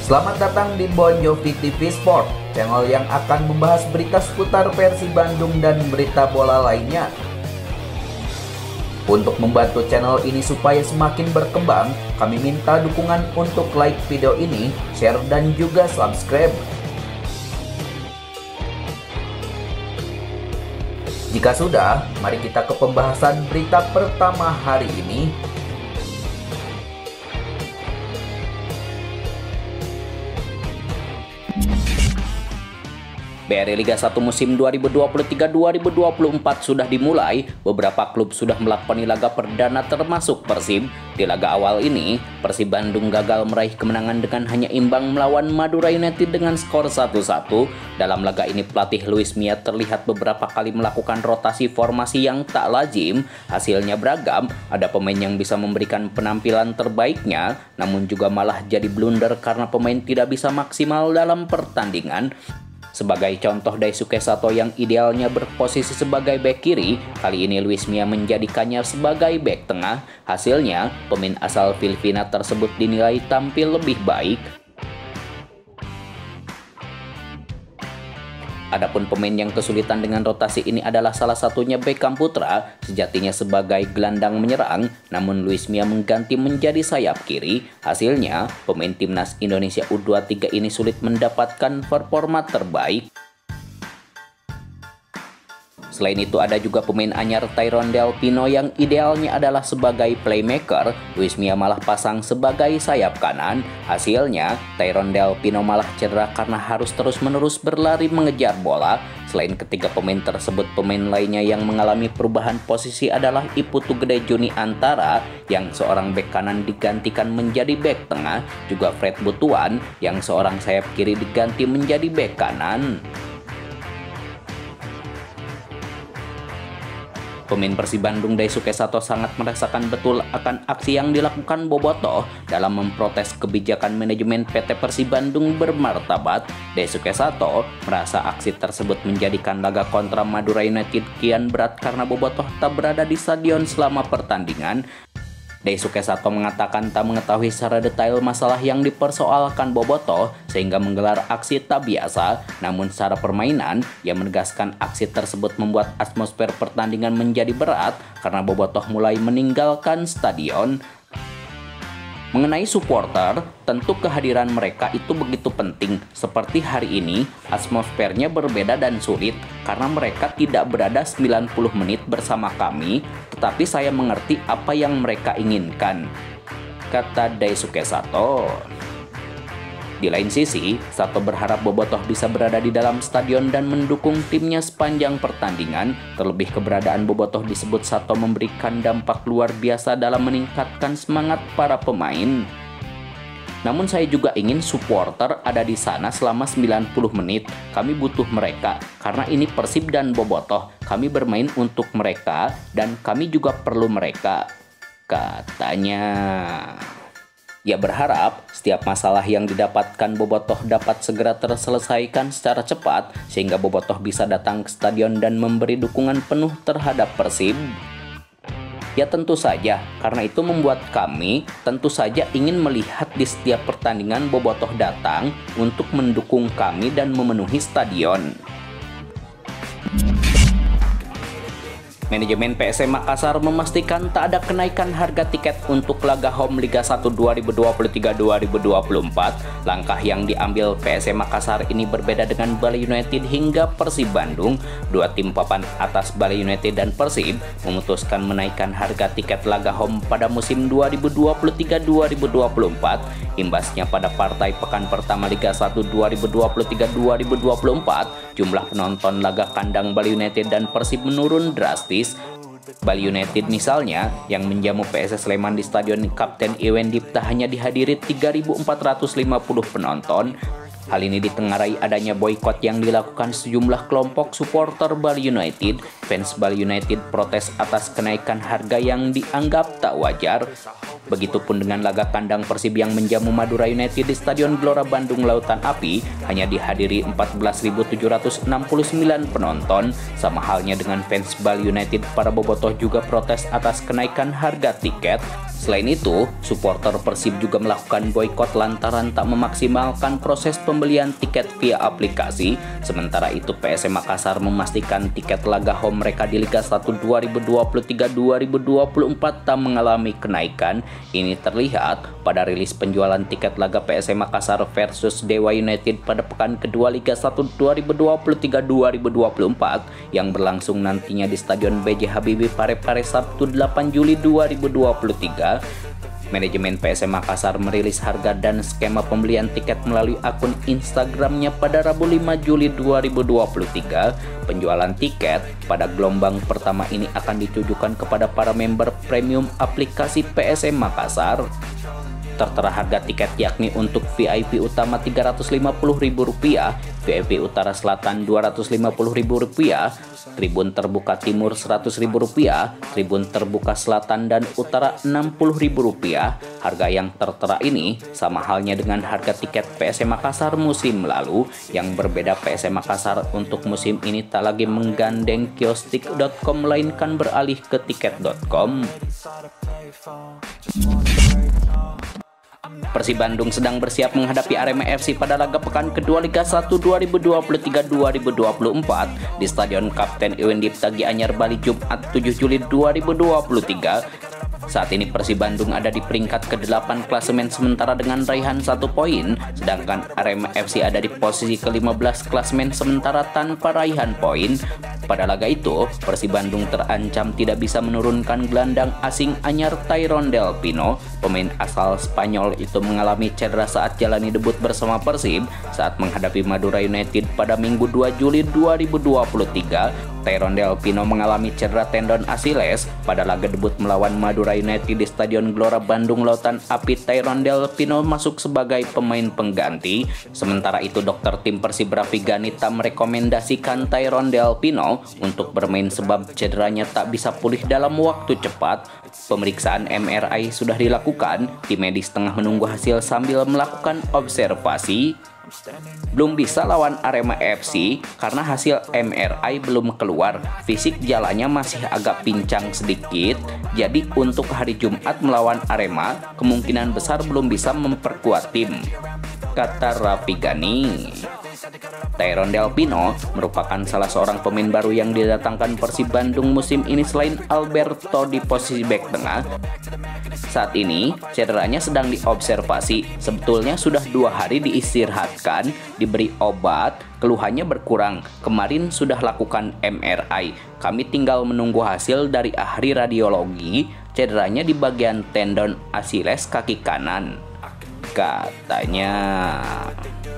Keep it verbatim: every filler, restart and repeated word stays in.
Selamat datang di Bon Jovi T V Sport, channel yang akan membahas berita seputar Persib Bandung dan berita bola lainnya. Untuk membantu channel ini supaya semakin berkembang, kami minta dukungan untuk like video ini, share dan juga subscribe. Jika sudah, mari kita ke pembahasan berita pertama hari ini. B R I Liga satu musim dua ribu dua puluh tiga dua ribu dua puluh empat sudah dimulai. Beberapa klub sudah melakoni laga perdana termasuk Persib. Di laga awal ini, Persib Bandung gagal meraih kemenangan dengan hanya imbang melawan Madura United dengan skor satu satu. Dalam laga ini pelatih Luis Mia terlihat beberapa kali melakukan rotasi formasi yang tak lazim. Hasilnya beragam, ada pemain yang bisa memberikan penampilan terbaiknya, namun juga malah jadi blunder karena pemain tidak bisa maksimal dalam pertandingan. Sebagai contoh, Daisuke Sato yang idealnya berposisi sebagai bek kiri, kali ini Luis Mia menjadikannya sebagai bek tengah. Hasilnya, pemain asal Filipina tersebut dinilai tampil lebih baik. Adapun pemain yang kesulitan dengan rotasi ini adalah salah satunya Beckham Putra, sejatinya sebagai gelandang menyerang, namun Luis Mia mengganti menjadi sayap kiri. Hasilnya, pemain timnas Indonesia U dua puluh tiga ini sulit mendapatkan performa terbaik. Selain itu ada juga pemain anyar Tyrone Del Pino yang idealnya adalah sebagai playmaker. Luis Mia malah pasang sebagai sayap kanan. Hasilnya Tyrone Del Pino malah cedera karena harus terus-menerus berlari mengejar bola. Selain ketiga pemain tersebut, pemain lainnya yang mengalami perubahan posisi adalah Iputu Gede Juni Antara yang seorang bek kanan digantikan menjadi bek tengah, juga Fred Butuan yang seorang sayap kiri diganti menjadi bek kanan. Pemain Persib Bandung Daisuke Sato sangat merasakan betul akan aksi yang dilakukan Bobotoh dalam memprotes kebijakan manajemen P T Persib Bandung bermartabat. Daisuke Sato merasa aksi tersebut menjadikan laga kontra Madura United kian berat karena Bobotoh tak berada di stadion selama pertandingan. Daisuke Sato mengatakan tak mengetahui secara detail masalah yang dipersoalkan Bobotoh sehingga menggelar aksi tak biasa. Namun secara permainan, ia menegaskan aksi tersebut membuat atmosfer pertandingan menjadi berat karena Bobotoh mulai meninggalkan stadion. Mengenai supporter, tentu kehadiran mereka itu begitu penting. Seperti hari ini, atmosfernya berbeda dan sulit karena mereka tidak berada sembilan puluh menit bersama kami, tetapi saya mengerti apa yang mereka inginkan, kata Daisuke Sato. Di lain sisi, Sato berharap Bobotoh bisa berada di dalam stadion dan mendukung timnya sepanjang pertandingan. Terlebih keberadaan Bobotoh disebut Sato memberikan dampak luar biasa dalam meningkatkan semangat para pemain. Namun saya juga ingin supporter ada di sana selama sembilan puluh menit. Kami butuh mereka karena ini Persib dan Bobotoh. Kami bermain untuk mereka dan kami juga perlu mereka, katanya. Ia berharap setiap masalah yang didapatkan Bobotoh dapat segera terselesaikan secara cepat sehingga Bobotoh bisa datang ke stadion dan memberi dukungan penuh terhadap Persib. Ya tentu saja, karena itu membuat kami tentu saja ingin melihat di setiap pertandingan Bobotoh datang untuk mendukung kami dan memenuhi stadion. Manajemen P S M Makassar memastikan tak ada kenaikan harga tiket untuk laga home Liga satu dua ribu dua puluh tiga dua ribu dua puluh empat. Langkah yang diambil P S M Makassar ini berbeda dengan Bali United hingga Persib Bandung. Dua tim papan atas Bali United dan Persib memutuskan menaikkan harga tiket laga home pada musim dua ribu dua puluh tiga dua ribu dua puluh empat. Imbasnya pada partai pekan pertama Liga satu dua ribu dua puluh tiga dua ribu dua puluh empat, jumlah penonton laga kandang Bali United dan Persib menurun drastis. Bali United misalnya yang menjamu P S S Sleman di Stadion Kapten Iwan Dipta hanya dihadiri tiga ribu empat ratus lima puluh penonton. Hal ini ditengarai adanya boikot yang dilakukan sejumlah kelompok supporter Bali United. Fans Bali United protes atas kenaikan harga yang dianggap tak wajar. Begitupun dengan laga kandang Persib yang menjamu Madura United di Stadion Gelora Bandung Lautan Api hanya dihadiri empat belas ribu tujuh ratus enam puluh sembilan penonton. Sama halnya dengan fans Bali United, para bobotoh juga protes atas kenaikan harga tiket. Selain itu, supporter Persib juga melakukan boikot lantaran tak memaksimalkan proses pembelian tiket via aplikasi. Sementara itu, P S M Makassar memastikan tiket laga home mereka di Liga satu dua ribu dua puluh tiga dua ribu dua puluh empat tak mengalami kenaikan. Ini terlihat pada rilis penjualan tiket laga P S M Makassar versus Dewa United pada pekan kedua Liga satu dua ribu dua puluh tiga dua ribu dua puluh empat yang berlangsung nantinya di Stadion B J Habibie Parepare Sabtu delapan Juli dua ribu dua puluh tiga. Manajemen P S M Makassar merilis harga dan skema pembelian tiket melalui akun Instagramnya pada Rabu lima Juli dua ribu dua puluh tiga. Penjualan tiket pada gelombang pertama ini akan ditujukan kepada para member premium aplikasi P S M Makassar. Tertera harga tiket yakni untuk V I P utama tiga ratus lima puluh ribu rupiah, V I P utara selatan dua ratus lima puluh ribu rupiah, tribun terbuka timur seratus ribu rupiah, tribun terbuka selatan dan utara enam puluh ribu rupiah. Harga yang tertera ini sama halnya dengan harga tiket P S M Makassar musim lalu. Yang berbeda, P S M Makassar untuk musim ini tak lagi menggandeng kiostik dot com melainkan beralih ke tiket dot com. Persib Bandung sedang bersiap menghadapi Arema F C pada laga pekan kedua Liga satu dua ribu dua puluh tiga dua ribu dua puluh empat di Stadion Kapten Iwan Dipta Gianyar Bali Jumat tujuh Juli dua ribu dua puluh tiga. Saat ini Persib Bandung ada di peringkat kedelapan klasemen sementara dengan raihan satu poin, sedangkan Arema F C ada di posisi kelima belas klasemen sementara tanpa raihan poin. Pada laga itu, Persib Bandung terancam tidak bisa menurunkan gelandang asing anyar Tyrone Del Pino. Pemain asal Spanyol itu mengalami cedera saat jalani debut bersama Persib saat menghadapi Madura United pada Minggu dua Juli dua ribu dua puluh tiga. Tyrone Del Pino mengalami cedera tendon Achilles pada laga debut melawan Madura United di Stadion Gelora Bandung Lautan Api. Tyrone Del Pino masuk sebagai pemain pengganti. Sementara itu, dokter tim Persib Raffi Ghani tak merekomendasikan Tyrone Del Pino untuk bermain sebab cederanya tak bisa pulih dalam waktu cepat. Pemeriksaan M R I sudah dilakukan, tim medis tengah menunggu hasil sambil melakukan observasi. Belum bisa lawan Arema F C karena hasil M R I belum keluar. Fisik jalannya masih agak pincang sedikit. Jadi untuk hari Jumat melawan Arema kemungkinan besar belum bisa memperkuat tim, kata Raffi Ghani. Tyrone Del Pino merupakan salah seorang pemain baru yang didatangkan Persib Bandung musim ini selain Alberto di posisi bek tengah. Saat ini cederanya sedang diobservasi. Sebetulnya sudah dua hari diistirahatkan, diberi obat, keluhannya berkurang. Kemarin sudah lakukan M R I. Kami tinggal menunggu hasil dari ahli radiologi. Cederanya di bagian tendon Achilles kaki kanan, katanya.